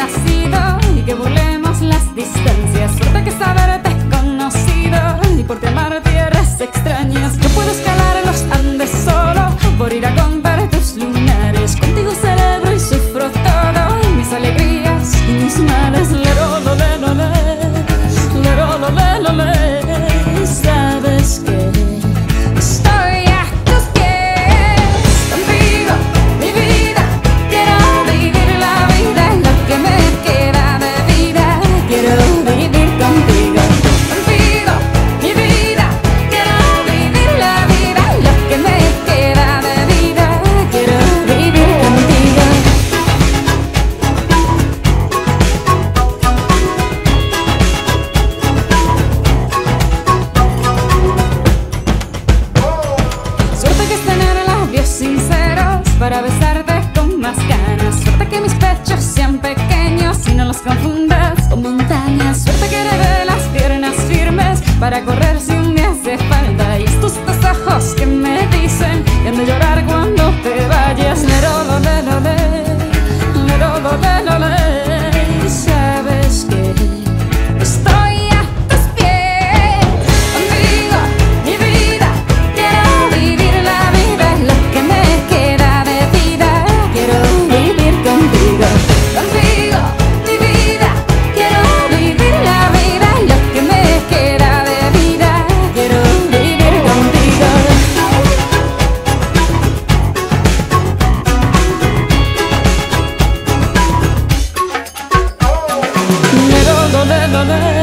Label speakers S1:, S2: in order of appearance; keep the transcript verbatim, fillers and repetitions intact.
S1: nacido y que burlemos las distancias. Suerte que saberte conocido y por ti amar tierras extrañas. Yo puedo escalar los Andes solo por ir a comprar tus lunares. Contigo celebro y sufro todo, mis alegrías y mis males. Lero, lo, le, lo, le. Lero, lo, le, lo, le. Sabes que estoy a tus pies. Contigo, mi vida, quiero vivir la vida. Lo que me queda de vida, quiero vivir contigo. Contigo, mi vida, quiero vivir la vida. Lo que me queda de vida, quiero vivir contigo. Suerte que es tener labios sinceros para besarte con más ganas. Suerte que mis pechos sean pequeños y no los confundas con montañas. Suerte que heredé las piernas firmes para correr si un día hace falta. Y estos dos ojos que me dicen que han de llorar cuando te vayas. Lero, lo, le, lo, le. Lero, lo, le, lo, le. Sabes que estoy a tus pies. Contigo, mi vida, quiero vivir la vida. Lo que me queda de vida, quiero vivir contigo. Contigo, mi vida, quiero vivir la vida. Lo que me queda de vida, quiero vivir contigo. Lero, lo, le, lo, le.